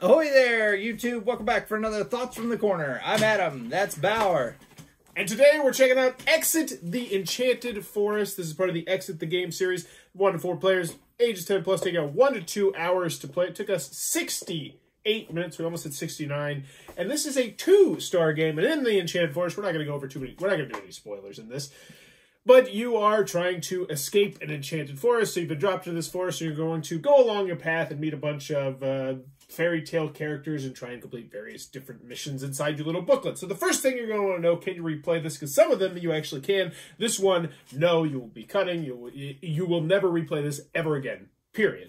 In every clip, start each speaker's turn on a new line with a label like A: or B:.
A: Ahoy there, YouTube. Welcome back for another Thoughts from the Corner. I'm Adam. That's Bauer.
B: And today we're checking out Exit the Enchanted Forest. This is part of the Exit the Game series. 1 to 4 players, ages 10 plus, take out 1 to 2 hours to play. It took us 68 minutes. We almost hit 69. And this is a 2-star game. And in the Enchanted Forest, we're not going to go over we're not going to do any spoilers in this. But you are trying to escape an enchanted forest. So you've been dropped into this forest, and you're going to go along your path and meet a bunch of fairy tale characters and try and complete various different missions inside your little booklet. So the first thing you're going to want to know, can you replay this? Because some of them you actually can. This one, no, you will be cutting. You will never replay this ever again, period.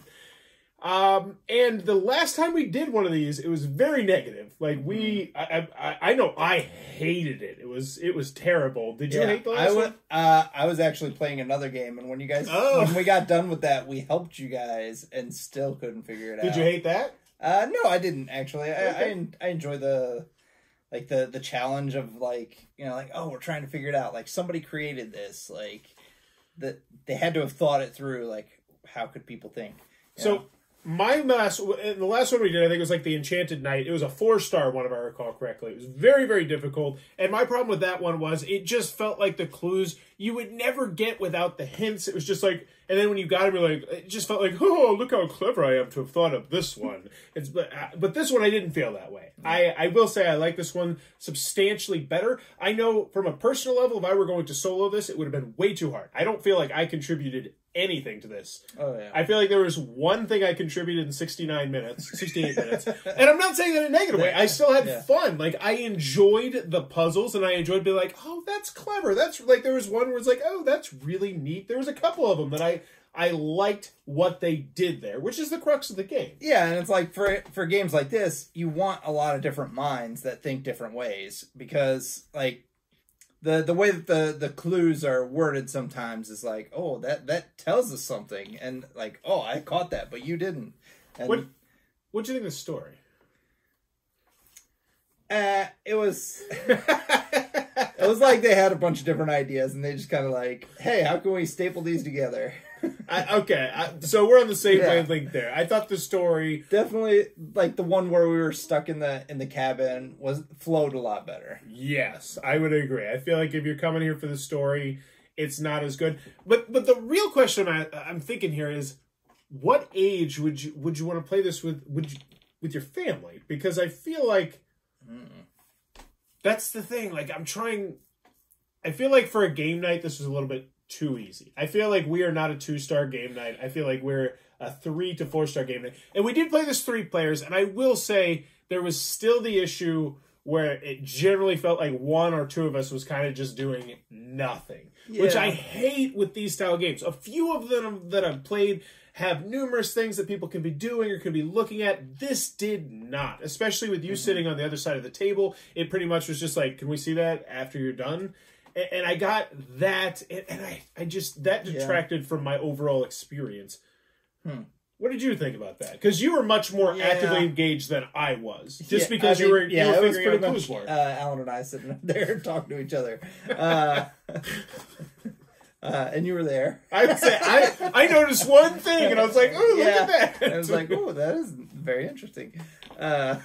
B: And the last time we did one of these, it was very negative. Like I know I hated it. It was terrible. Did you hate the last one?
A: I was actually playing another game, and when you guys, when we got done with that, we helped you guys and still couldn't figure it out.
B: Did you hate that?
A: No, I didn't actually.
B: Okay.
A: I enjoy the challenge of oh, we're trying to figure it out. Like somebody created this, they had to have thought it through. Like, how could people think?
B: So. The last one we did, I think it was like the Enchanted Knight. It was a 4-star one, if I recall correctly. It was very, very difficult. And my problem with that one was it just felt like the clues you would never get without the hints. It was just like, and then when you got them, you're like, it just felt like, oh, look how clever I am to have thought of this one. But this one, I didn't feel that way. I will say I like this one substantially better. I know from a personal level, if I were going to solo this, it would have been way too hard. I don't feel like I contributed anything to this.
A: Oh, yeah.
B: I feel like there was one thing I contributed in 68 minutes. And I'm not saying that in a negative way. I still had fun. Like, I enjoyed the puzzles, and I enjoyed being like, oh, that's clever. That's like, there was one where it's like, oh, that's really neat. There was a couple of them that I liked what they did there, which is the crux of the game.
A: Yeah, and it's like, for games like this, you want a lot of different minds that think different ways, because, like, the way that the clues are worded sometimes is like, oh, that tells us something, and like, oh, I caught that, but you didn't. And
B: what'd you think of the story?
A: It was it was like they had a bunch of different ideas, and they just kind of like, hey, how can we staple these together?
B: So we're on the same wavelength there. I thought the story
A: definitely, like the one where we were stuck in the cabin, flowed a lot better.
B: Yes, I would agree. I feel like if you're coming here for the story, it's not as good. But the real question I'm thinking here is, what age would you want to play this with? With your family? Because I feel like that's the thing. Like, I feel like for a game night, this was a little bit too easy. I feel like we are not a 2-star game night. I feel like we're a 3 to 4-star game night. And we did play this 3 players, and I will say there was still the issue where it generally felt like 1 or 2 of us was kind of just doing nothing, which I hate with these style games. A few of them that I've played have numerous things that people can be doing or can be looking at. This did not, especially with you sitting on the other side of the table. It pretty much was just like, can we see that after you're done? And I got that, and I just, that detracted from my overall experience. What did you think about that? Because you were much more actively engaged than I was. Just because you were figuring out clues for it.
A: Alan and I sitting there talking to each other. And you were there.
B: I would say, I noticed one thing, and I was like, oh, look at that.
A: And I was like, oh, that is very interesting. What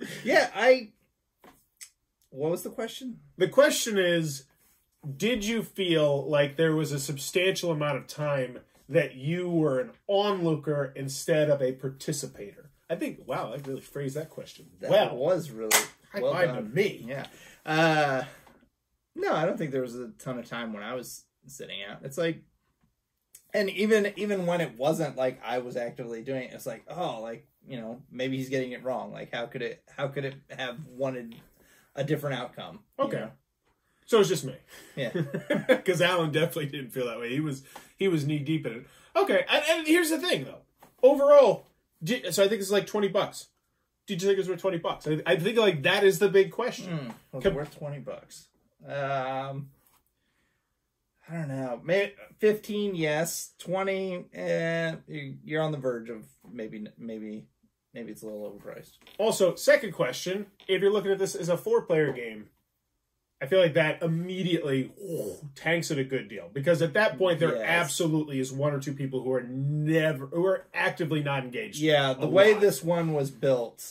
A: was the question?
B: The question is, did you feel like there was a substantial amount of time that you were an onlooker instead of a participator? I think, wow, I really phrased that question.
A: That was really well done
B: to me.
A: Yeah. No, I don't think there was a ton of time when I was sitting out. It's like, and even when it wasn't like I was actively doing it, it's like, oh, like, you know, maybe he's getting it wrong. Like, how could it have wanted a different outcome?
B: Okay.
A: You know?
B: So it's just me.
A: Yeah.
B: Because Alan definitely didn't feel that way. He was knee deep in it. Okay, and here's the thing though. Overall, so I think it's like $20. Did you think it was worth $20? I think like that is the big question.
A: Was it worth $20? I don't know. Maybe 15, yes. 20, you're on the verge of maybe it's a little overpriced.
B: Also, second question: if you're looking at this as a 4-player game, I feel like that immediately tanks it a good deal. Because at that point, there absolutely is one or two people who are actively not engaged.
A: Yeah, the way this one was built,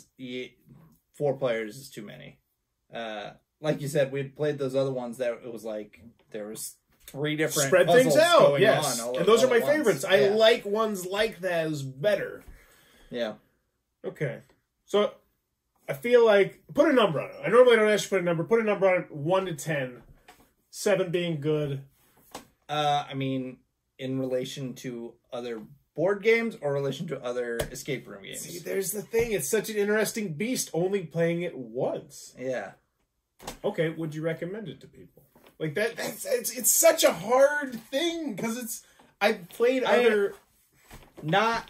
A: 4 players is too many. Like you said, we played those other ones that it was like there was 3 different
B: spread things out.
A: Going
B: yes,
A: on
B: and those are my favorites. I like ones like that as better.
A: Yeah.
B: Okay, so I feel like put a number on it. I normally don't ask you to put a number. Put a number on it, 1 to 10, 7 being good.
A: I mean, in relation to other board games or relation to other escape room games.
B: See, there's the thing. It's such an interesting beast. Only playing it once.
A: Yeah.
B: Okay, would you recommend it to people? Like that? It's such a hard thing because I've played other.
A: Not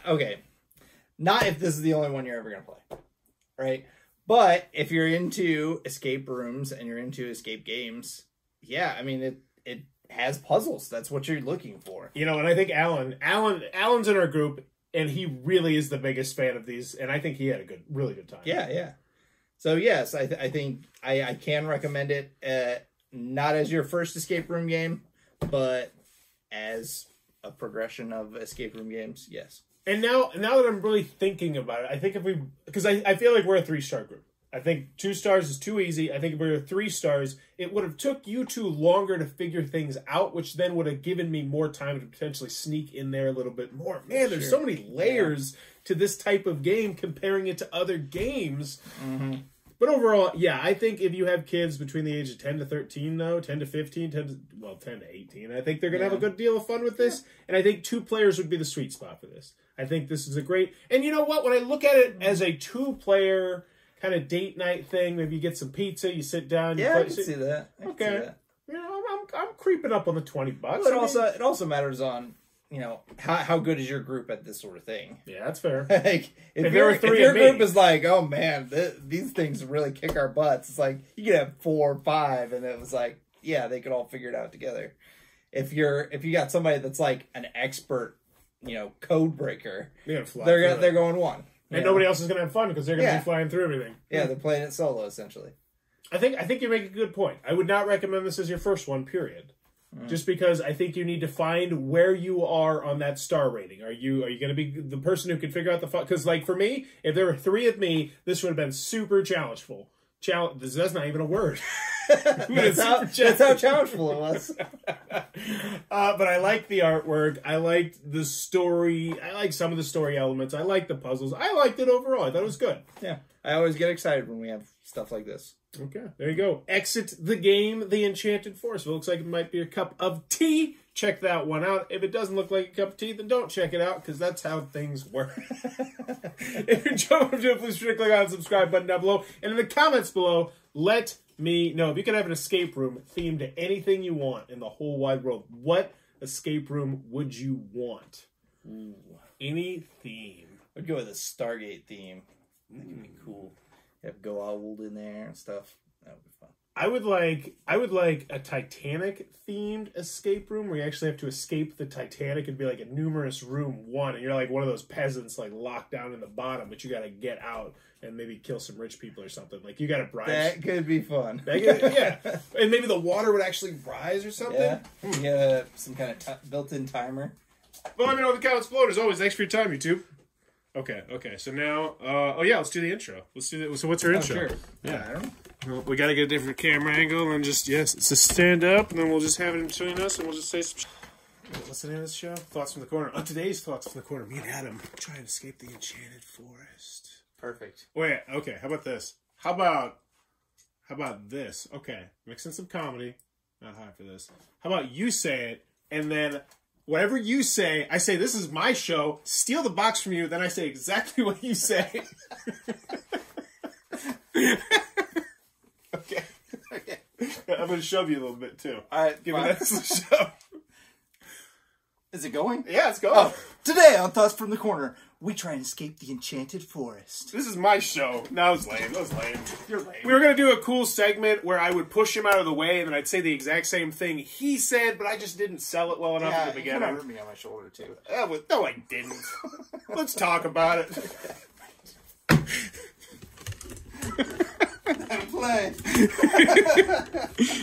A: if this is the only one you're ever gonna play, right? But if you're into escape rooms and you're into escape games, yeah, I mean it has puzzles. That's what you're looking for.
B: You know, and I think Alan's in our group, and he really is the biggest fan of these, and I think he had a really good time.
A: Yeah, yeah. So yes, I think I can recommend it. Not as your first escape room game, but as a progression of escape room games, yes.
B: And now that I'm really thinking about it, I think because I feel like we're a 3-star group. I think 2 stars is too easy. I think if we were 3 stars, it would have took you 2 longer to figure things out, which then would have given me more time to potentially sneak in there a little bit more. Man, there's so many layers to this type of game comparing it to other games. Mm-hmm. But overall, yeah, I think if you have kids between the age of 10 to 13, though, 10 to 15, 10 to 18, I think they're going to have a good deal of fun with this. And I think 2 players would be the sweet spot for this. I think this is a great... And you know what? When I look at it as a 2-player kind of date night thing, maybe you get some pizza, you sit down...
A: I can see that.
B: Okay. See that. You know, I'm creeping up on the $20.
A: Well, it also matters on... You know, how good is your group at this sort of thing?
B: Yeah, that's fair.
A: Like, if your group is like, oh man, these things really kick our butts, it's like, you could have 4 or 5, and it was like, yeah, they could all figure it out together. If you got somebody that's like an expert, you know, code breaker, they're going 1.
B: And nobody else is going to have fun because they're going to be flying through everything.
A: Yeah, they're playing it solo, essentially.
B: I think you make a good point. I would not recommend this as your first one, period. Just because I think you need to find where you are on that star rating. Are you going to be the person who can figure out the fun? Because, like, for me, if there were 3 of me, this would have been super challengeful. That's not even a word.
A: That's how challengeful it was.
B: But I like the artwork. I liked the story. I like some of the story elements. I like the puzzles. I liked it overall. I thought it was good.
A: Yeah. I always get excited when we have stuff like this.
B: Okay, there you go. Exit the game, The Enchanted Forest. If it looks like it might be a cup of tea, check that one out. If it doesn't look like a cup of tea, then don't check it out, because that's how things work. If you're enjoying what I'm doing, please click on the subscribe button down below. And in the comments below, let me know if you could have an escape room themed to anything you want in the whole wide world. What escape room would you want?
A: Ooh.
B: Any theme.
A: I'd go with a Stargate theme. That could be cool. Have Go Old in there and stuff. That would be fun.
B: I would like a Titanic themed escape room where you actually have to escape the Titanic. It'd be like a numerous room 1, and you're like one of those peasants like locked down in the bottom, but you got to get out and maybe kill some rich people or something. Like you got to bribe.
A: That could be fun.
B: Yeah, and maybe the water would actually rise or something.
A: Yeah, you get some kind of built-in timer.
B: Well, let me know in the comments below. As always, thanks for your time, YouTube. Okay. So now, let's do the intro. So what's our intro?
A: Sure.
B: Yeah, I don't know. Well, we got to get a different camera angle and just stand up, and then we'll just have it in between us, and we'll just say some. What's the name of this show? Thoughts from the Corner. On today's Thoughts from the Corner, me and Adam try and escape the Enchanted Forest.
A: Perfect.
B: Wait, okay. How about this? How about this? Okay, mixing some comedy. Not high for this. How about you say it, and then whatever you say, I say, this is my show, steal the box from you, then I say exactly what you say. Okay. I'm going to shove you a little bit, too.
A: All right,
B: give me that shove.
A: Is it going?
B: Yeah, it's going.
A: Oh, today on Thoughts from the Corner, we try and escape the Enchanted Forest.
B: This is my show. No, it was lame. You're lame. We were going to do a cool segment where I would push him out of the way and then I'd say the exact same thing he said, but I just didn't sell it well enough at the beginning.
A: You hurt me on my shoulder, too.
B: No, I didn't. Let's talk about it.
A: Play.